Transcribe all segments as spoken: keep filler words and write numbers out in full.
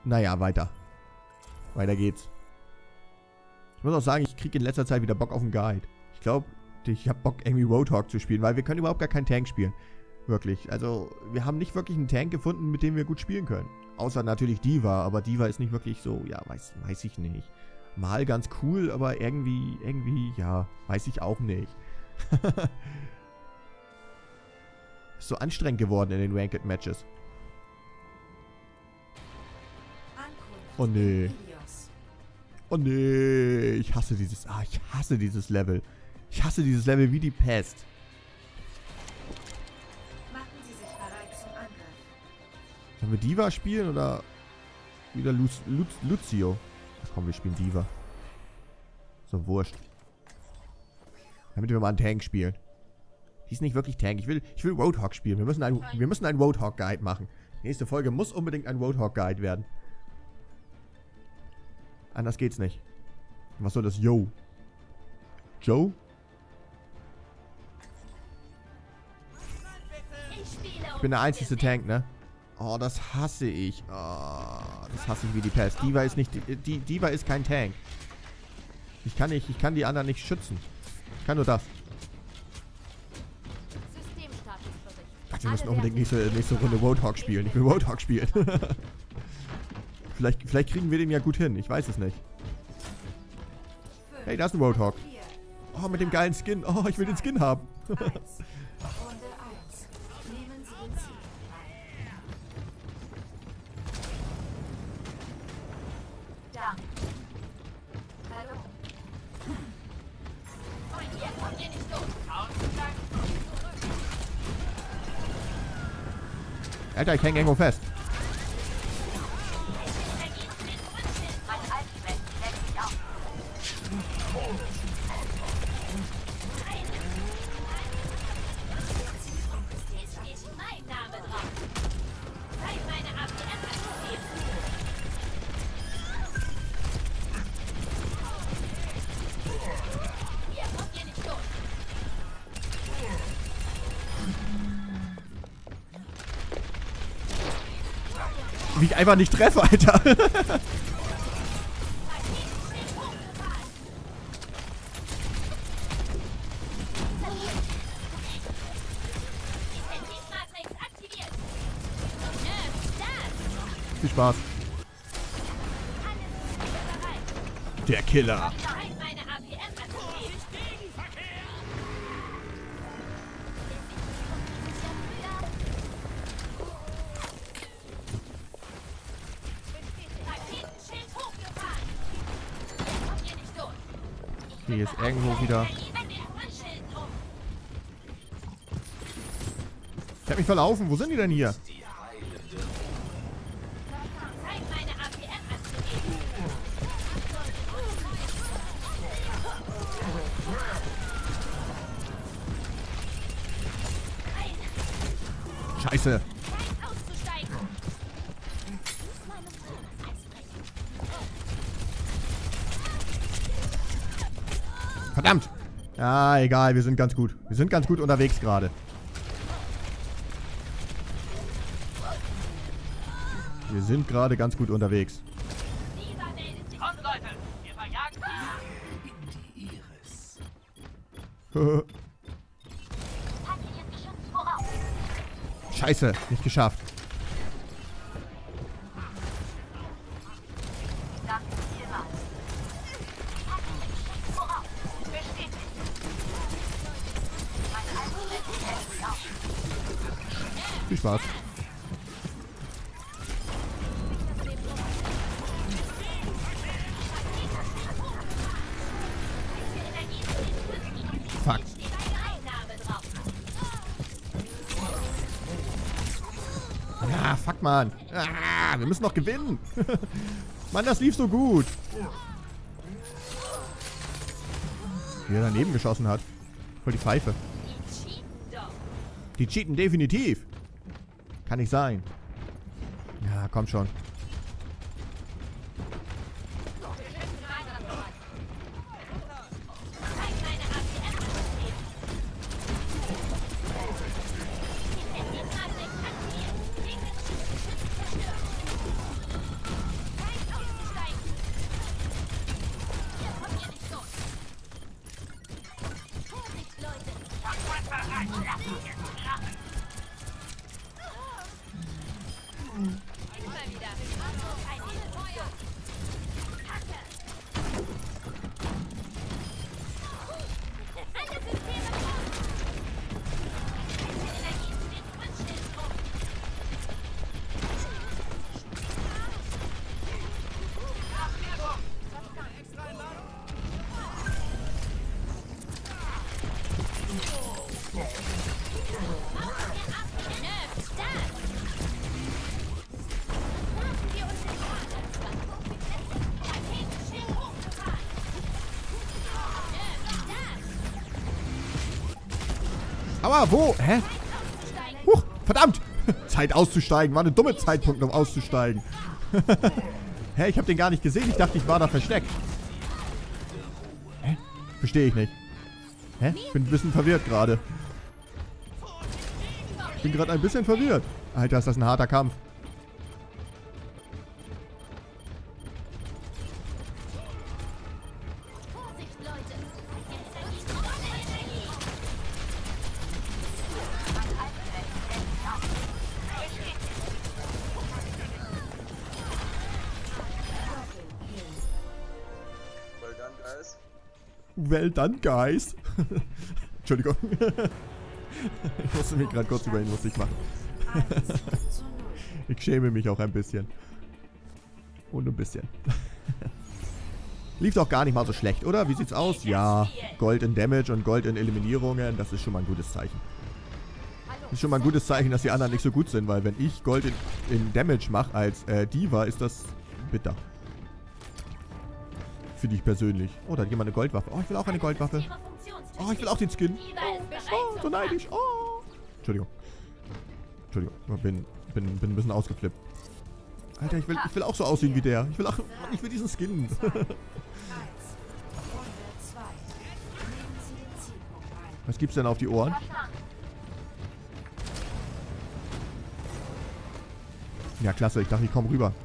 Naja, weiter. Weiter geht's. Ich muss auch sagen, ich kriege in letzter Zeit wieder Bock auf einen Guide. Ich glaube, ich habe Bock, irgendwie Roadhog zu spielen, weil wir können überhaupt gar keinen Tank spielen. Wirklich. Also, wir haben nicht wirklich einen Tank gefunden, mit dem wir gut spielen können. Außer natürlich Diva, aber Diva ist nicht wirklich so, ja, weiß, weiß ich nicht. Mal ganz cool, aber irgendwie, irgendwie, ja, weiß ich auch nicht. Ist so anstrengend geworden in den Ranked Matches. Oh nee. Oh nee. Ich hasse dieses, ah, ich hasse dieses Level. Ich hasse dieses Level wie die Pest. Sollen wir Diva spielen oder wieder Lu Lu Lucio? Ach komm, wir spielen Diva. So, wurscht. Damit wir mal einen Tank spielen. Die ist nicht wirklich Tank. Ich will, ich will Roadhog spielen. Wir müssen einen, wir müssen einen Roadhog-Guide machen. Nächste Folge muss unbedingt ein Roadhog-Guide werden. Anders geht's nicht. Was soll das? Yo. Joe? Ich bin der einzige Tank, ne? Oh, das hasse ich. Oh, das hasse ich wie die Pest. Diva ist nicht... Die, Diva ist kein Tank. Ich kann nicht... Ich kann die anderen nicht schützen. Ich kann nur das. Ach, wir müssen unbedingt nächste, nächste Runde Roadhog spielen. Ich will Roadhog spielen. vielleicht, vielleicht kriegen wir den ja gut hin. Ich weiß es nicht. Hey, da ist ein Roadhog. Oh, mit dem geilen Skin. Oh, ich will den Skin haben. Alter, ich häng irgendwo fest. Wie ich einfach nicht treffe, Alter. Viel Spaß. Der Killer. Okay, jetzt irgendwo wieder. Ich hab mich verlaufen. Wo sind die denn hier? Scheiße. Verdammt! Ja, egal, wir sind ganz gut. Wir sind ganz gut unterwegs gerade. Wir sind gerade ganz gut unterwegs. Scheiße, nicht geschafft. Viel Spaß. Fuck. Ja, fuck, Mann. Ah, wir müssen noch gewinnen. Mann, das lief so gut. Wie er daneben geschossen hat. Voll die Pfeife. Die cheaten definitiv. Kann nicht sein. Ja, komm schon. Aua, wo? Hä? Huch, verdammt! Zeit auszusteigen. War ein dummer Zeitpunkt, um auszusteigen. Hä, ich habe den gar nicht gesehen. Ich dachte, ich war da versteckt. Hä? Verstehe ich nicht. Hä? Ich bin ein bisschen verwirrt gerade. Ich bin gerade ein bisschen verwirrt. Alter, ist das ein harter Kampf. Well done, guys. Entschuldigung. Ich musste mich gerade kurz über ihn lustig machen. Ich schäme mich auch ein bisschen. Und ein bisschen. Lief doch gar nicht mal so schlecht, oder? Wie sieht's aus? Ja, Gold in Damage und Gold in Eliminierungen. Das ist schon mal ein gutes Zeichen. Das ist schon mal ein gutes Zeichen, dass die anderen nicht so gut sind, weil wenn ich Gold in, in Damage mache als äh, Diva, ist das bitter. Finde ich persönlich. Oh, da hat jemand eine Goldwaffe. Oh, ich will auch eine Goldwaffe. Oh, ich will auch den Skin. Oh, so neidisch. Oh. Entschuldigung. Entschuldigung. Ich bin, bin, bin ein bisschen ausgeflippt. Alter, ich will, ich will auch so aussehen wie der. Ich will auch, ich will diesen Skin. Was gibt's denn auf die Ohren? Ja, klasse. Ich dachte, ich komme rüber.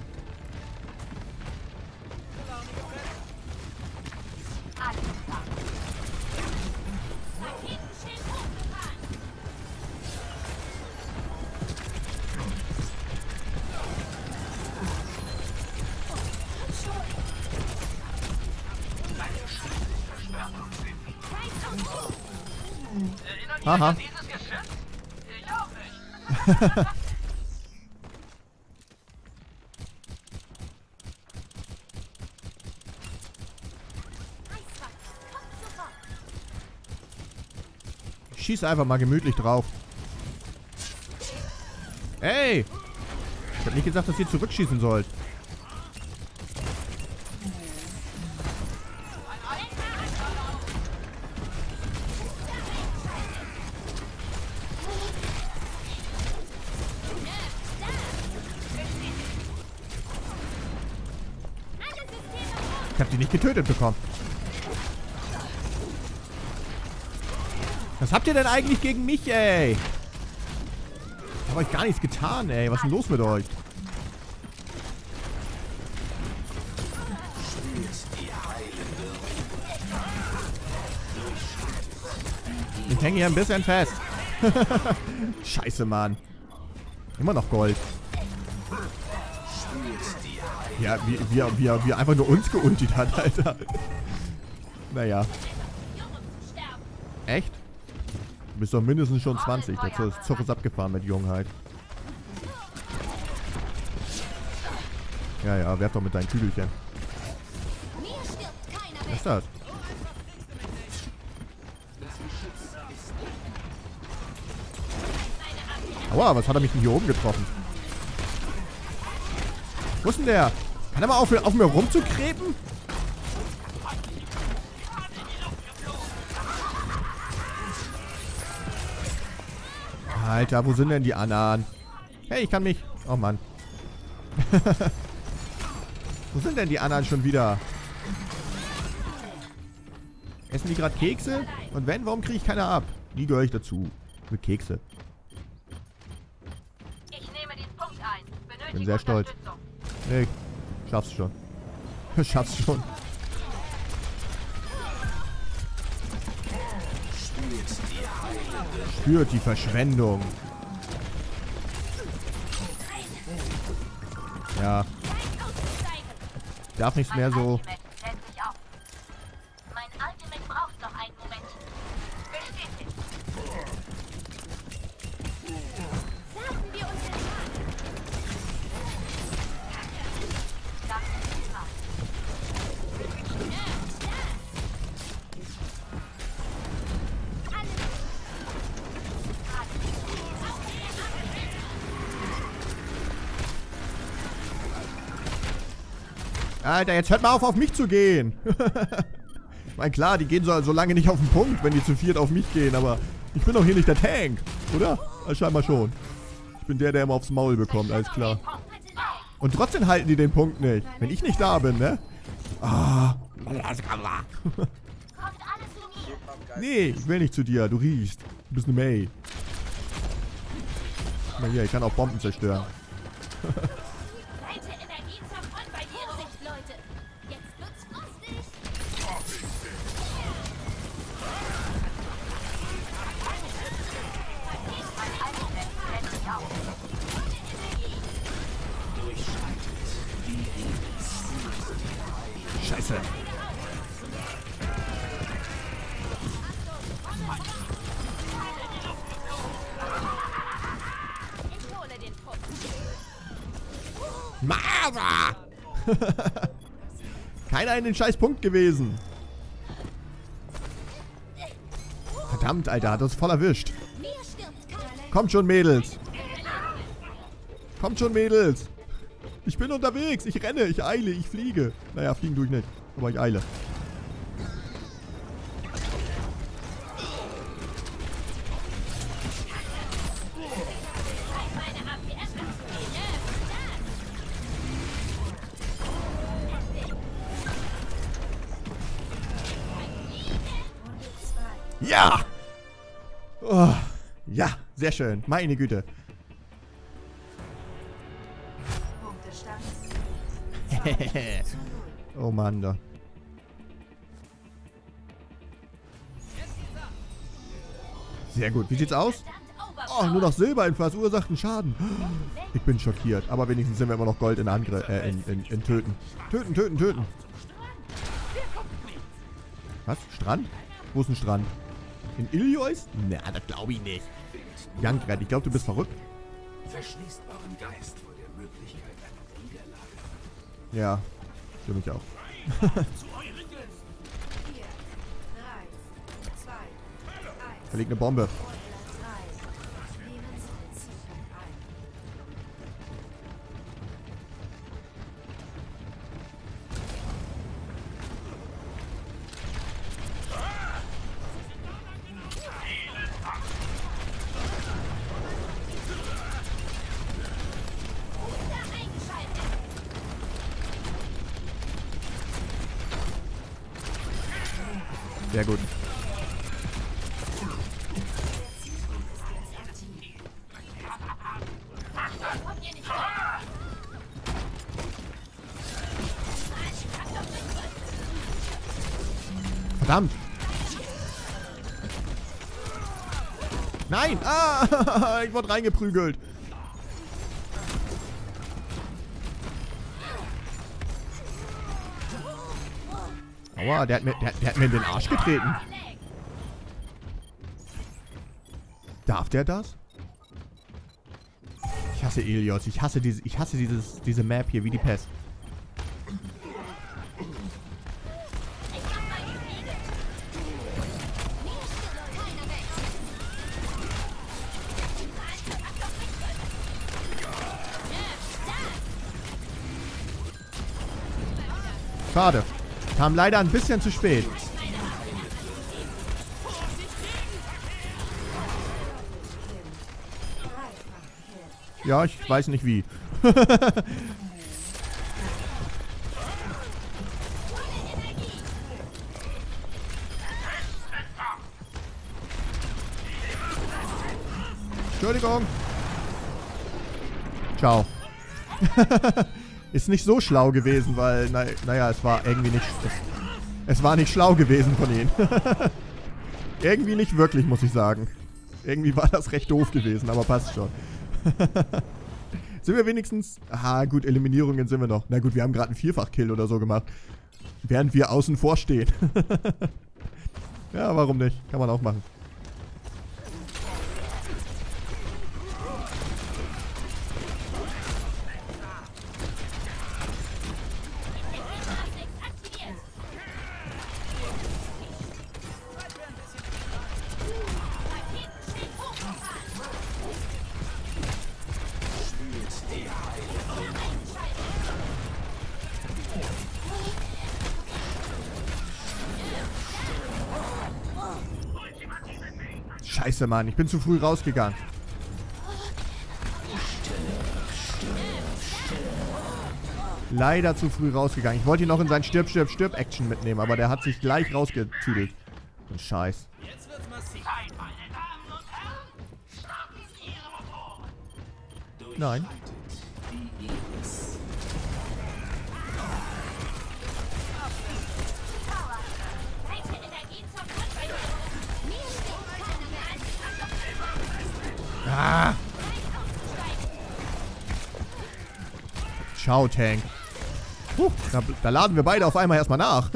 Aha. Ich auch nicht. Schieß einfach mal gemütlich drauf. Ey! Ich hab nicht gesagt, dass ihr zurückschießen sollt. Ich hab die nicht getötet bekommen. Was habt ihr denn eigentlich gegen mich, ey? Ich hab euch gar nichts getan, ey. Was ist denn los mit euch? Ich hänge hier ein bisschen fest. Scheiße, Mann. Immer noch Gold. Ja, wie, wie, wie, wie er einfach nur uns geuntet hat, Alter. Naja. Echt? Du bist doch mindestens schon zwanzig. Der Zug ist abgefahren mit Jungheit. Ja, ja, werf doch mit deinen Kügelchen. Was ist das? Aua, was hat er mich denn hier oben getroffen? Wo ist denn der? Kann er mal aufhören, auf mir rumzukrepen? Alter, wo sind denn die anderen? Hey, ich kann mich... Oh Mann. Wo sind denn die anderen schon wieder? Essen die gerade Kekse? Und wenn, warum kriege ich keine ab? Die gehöre ich dazu. Mit Kekse. Ich nehme den Punkt ein. Bin sehr stolz. Nee, schaff's schon. Schaff's schon. Spürt die Verschwendung. Ja. Darf nichts mehr so... Mein Ultimate braucht noch einen Moment. Bestätigt. Lassen wir uns den Alter, jetzt hört mal auf, auf mich zu gehen. Ich meine, klar, die gehen so, so lange nicht auf den Punkt, wenn die zu viert auf mich gehen, aber Ich bin doch hier nicht der Tank, oder? Also scheinbar schon. Ich bin der, der immer aufs Maul bekommt, alles klar. Und trotzdem halten die den Punkt nicht. Wenn ich nicht da bin, ne? Ah. Kommt alles zu mir. Nee, ich will nicht zu dir. Du riechst. Du bist eine May. Guck mal hier, ich kann auch Bomben zerstören. Leite Energie zur Front bei dir, Sicht, Leute. Jetzt wird's lustig. Scheiße. Ich hole den Trupp. Mara! Keiner in den scheiß Punkt gewesen. Verdammt, Alter, hat uns voll erwischt. Mir stirbt keiner. Kommt schon, Mädels. Kommt schon, Mädels. Ich bin unterwegs. Ich renne, ich eile, ich fliege. Naja, fliegen tue ich nicht. Aber ich eile. Meine A P S ist Ja! Oh, ja, sehr schön. Meine Güte. Oh Mann, da. Sehr gut. Wie sieht's aus? Oh, nur noch Silber in verursachten Schaden. Ich bin schockiert. Aber wenigstens sind wir immer noch Gold in Angriff, äh, in, in, in Töten. Töten, töten, töten. Was? Strand? Wo ist ein Strand? In Iliois? Na, das glaube ich nicht. Jankred, ich glaube, du bist verrückt. Verschließt euren Geist vor der Möglichkeit einer Niederlage. Ja, für mich auch. Verlegt eine Bombe. Sehr gut. Verdammt! Nein! Ah! Ich wurde reingeprügelt. Aua, der hat, mir, der, der hat mir in den Arsch getreten. Darf der das? Ich hasse Ilios. Ich hasse diese, ich hasse dieses, diese Map hier wie die Pest. Schade. Kam leider ein bisschen zu spät. Ja, ich weiß nicht wie. Entschuldigung. Ciao. Ist nicht so schlau gewesen, weil, na, naja, es war irgendwie nicht... Es, es war nicht schlau gewesen von ihnen. Irgendwie nicht wirklich, muss ich sagen. Irgendwie war das recht doof gewesen, aber passt schon. Sind wir wenigstens... Aha, gut, Eliminierungen sind wir noch. Na gut, wir haben gerade einen Vierfach-Kill oder so gemacht. Während wir außen vor stehen. Ja, warum nicht? Kann man auch machen. Scheiße, Mann. Ich bin zu früh rausgegangen. Leider zu früh rausgegangen. Ich wollte ihn noch in sein Stirb, Stirb, Stirb-Action mitnehmen, aber der hat sich gleich rausgetüdelt. Und Scheiß. Jetzt wird's massiv. Meine Damen und Herren, starten Sie Ihre Motoren. Nein. Die Iris. Power. Leichte Energie zur Grundversorgung. Mir steht Ah! Ciao, Tank. Puh, da, da laden wir beide auf einmal erstmal nach.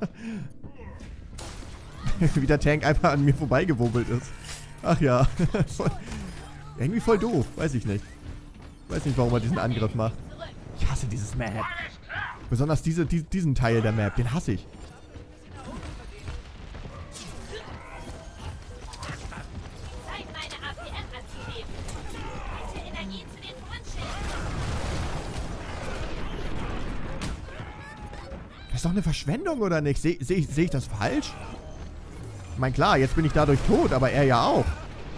Wie der Tank einfach an mir vorbeigewubbelt ist. Ach ja. Voll, irgendwie voll doof. Weiß ich nicht. Weiß nicht, warum er diesen Angriff macht. Ich hasse dieses Map. Besonders diese, die, diesen Teil der Map. Den hasse ich. Zeit, meine A P M anzunehmen. Leichte Energie zu den Frontschilden. Das ist doch eine Verschwendung, oder nicht? Sehe seh, ich- seh ich das falsch? Ich meine, klar, jetzt bin ich dadurch tot, aber er ja auch.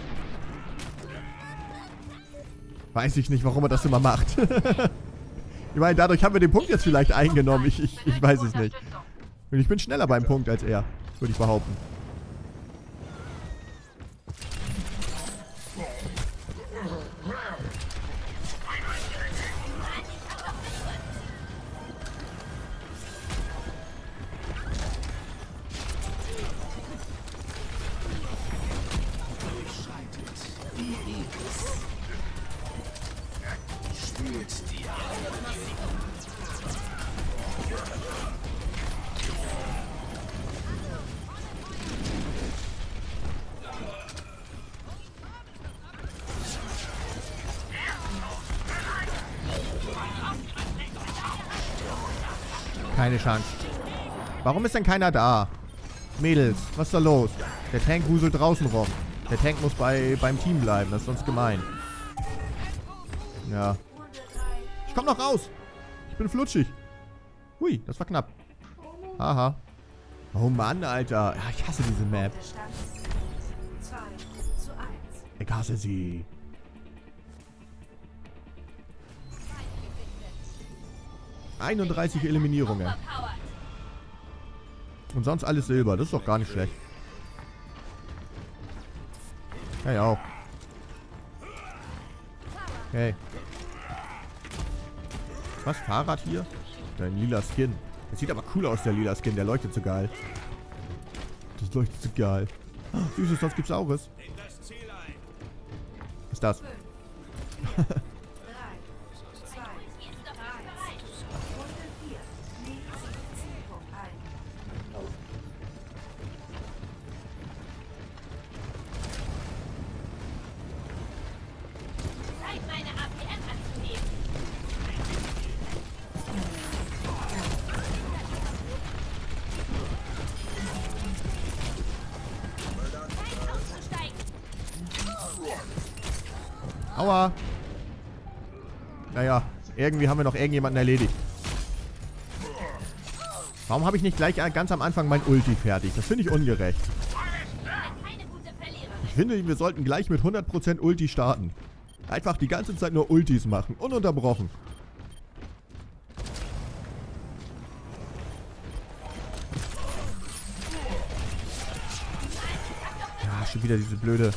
Weiß ich nicht, warum er das immer macht. Ich meine, dadurch haben wir den Punkt jetzt vielleicht eingenommen. Ich, ich, ich weiß es nicht. Und ich bin schneller beim Punkt als er, würde ich behaupten. Durchschreitet die Iris. Spürt die Keine Chance. Warum ist denn keiner da? Mädels, was ist da los? Der Tank wuselt draußen rum. Der Tank muss bei, beim Team bleiben, das ist sonst gemein. Ja. Ich komm noch raus. Ich bin flutschig. Hui, das war knapp. Haha. Oh Mann, Alter. Ja, ich hasse diese Map. zwei zu eins. Ich hasse sie. einunddreißig Eliminierungen. Overpowered. Und sonst alles Silber. Das ist doch gar nicht schlecht. Hey, auch. Hey. Was? Fahrrad hier? Dein lila Skin. Das sieht aber cool aus, der lila Skin. Der leuchtet so geil. Das leuchtet so geil. Oh, Süßes, sonst gibt's Saures. Was ist das? drei, zwei, eins. Runde vier. Nächstes Zielpunkt ein. Zeit, meine A P M anzunehmen. Zeit auszusteigen. Aua. Naja, irgendwie haben wir noch irgendjemanden erledigt. Warum habe ich nicht gleich ganz am Anfang mein Ulti fertig? Das finde ich ungerecht. Keine gute Verliererin. Ich finde, wir sollten gleich mit hundert Prozent Ulti starten. Einfach die ganze Zeit nur Ultis machen. Ununterbrochen. Ja, schon wieder diese blöde...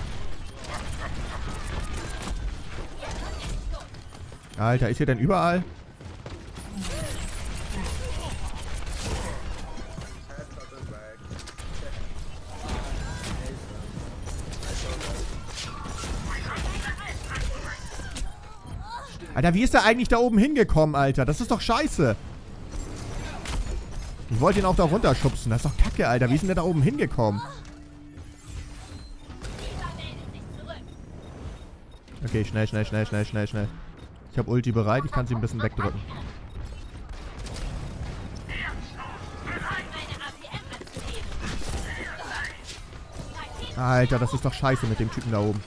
Alter, ist hier denn überall? Alter, wie ist der eigentlich da oben hingekommen, Alter? Das ist doch scheiße. Ich wollte ihn auch da runterschubsen. Das ist doch kacke, Alter. Wie ist denn der da oben hingekommen? Dieser meldet sich zurück. Okay, schnell, schnell, schnell, schnell, schnell, schnell. Ich habe Ulti bereit. Ich kann sie ein bisschen wegdrücken. Zeit, meine A P M anzunehmen. Paket Alter, das ist doch scheiße mit dem Typen da oben.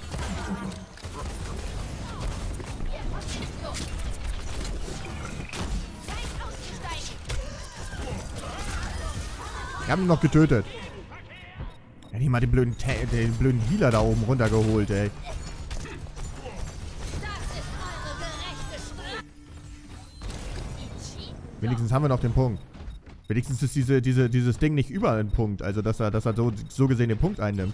Zeit auszusteigen. Wir haben ihn noch getötet. Hätte ich mal den blöden, Ta den blöden Healer da oben runtergeholt, ey. Wenigstens haben wir noch den Punkt. Wenigstens ist diese, diese, dieses Ding nicht überall ein Punkt. Also, dass er, dass er so, so gesehen den Punkt einnimmt.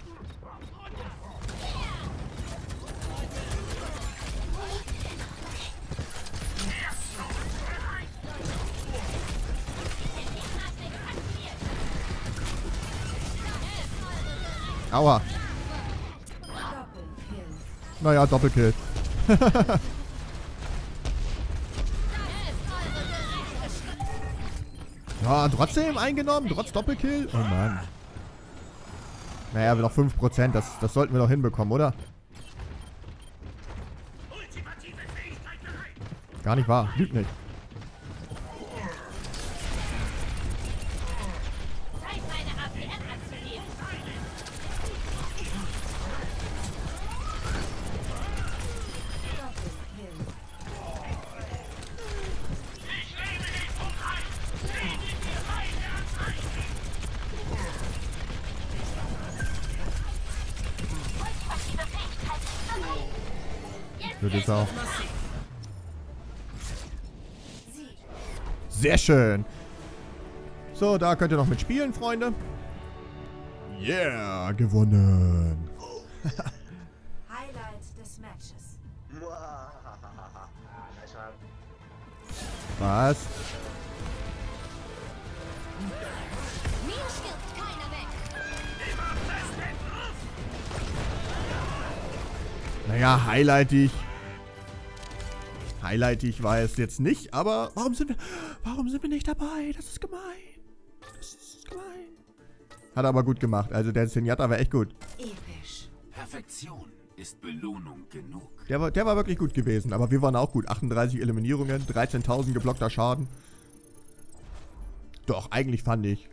Aua. Naja, Doppelkill. Ja, trotzdem eingenommen, trotz Doppelkill. Oh Mann. Naja, noch fünf Prozent, das, das sollten wir doch hinbekommen, oder? Gar nicht wahr, lügt nicht. Würde ich auch. Sehr schön. So, da könnt ihr noch mitspielen, Freunde. Yeah, gewonnen. Highlight des Matches. Was? Mir stirbt keiner weg. Naja, highlightig. Highlightig war es jetzt nicht, aber warum sind wir, warum sind wir nicht dabei? Das ist gemein. Das ist gemein. Hat er aber gut gemacht. Also der Zenyatta war echt gut. Episch. Perfektion ist Belohnung genug. Der war, der war wirklich gut gewesen, aber wir waren auch gut. achtunddreißig Eliminierungen, dreizehntausend geblockter Schaden. Doch, eigentlich fand ich...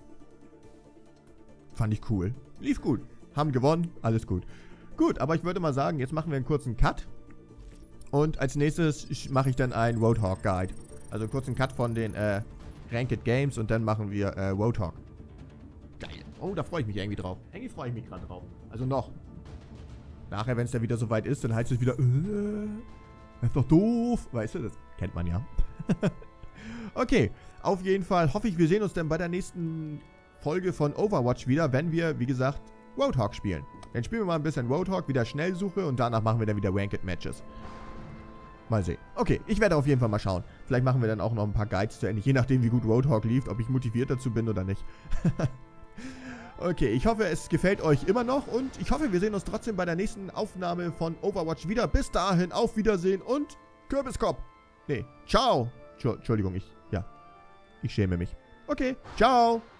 Fand ich cool. Lief gut. Haben gewonnen, alles gut. Gut, aber ich würde mal sagen, jetzt machen wir einen kurzen Cut. Und als nächstes mache ich dann einen Roadhog Guide. Also einen kurzen Cut von den äh, Ranked Games und dann machen wir äh, Roadhog. Geil. Oh, da freue ich mich irgendwie drauf. Irgendwie freue ich mich gerade drauf. Also noch. Nachher, wenn es dann wieder soweit ist, dann heißt es wieder, äh, das ist doch doof. Weißt du, das kennt man ja. Okay, auf jeden Fall hoffe ich, wir sehen uns dann bei der nächsten Folge von Overwatch wieder, wenn wir, wie gesagt, Roadhog spielen. Dann spielen wir mal ein bisschen Roadhog, wieder Schnellsuche und danach machen wir dann wieder Ranked Matches. Mal sehen. Okay, ich werde auf jeden Fall mal schauen. Vielleicht machen wir dann auch noch ein paar Guides zu Ende, je nachdem wie gut Roadhog lief, ob ich motiviert dazu bin oder nicht. Okay, ich hoffe, es gefällt euch immer noch und ich hoffe, wir sehen uns trotzdem bei der nächsten Aufnahme von Overwatch wieder. Bis dahin, auf Wiedersehen und Kürbiskopf. Nee, ciao. Entschuldigung, ich, ja, ich schäme mich. Okay, ciao.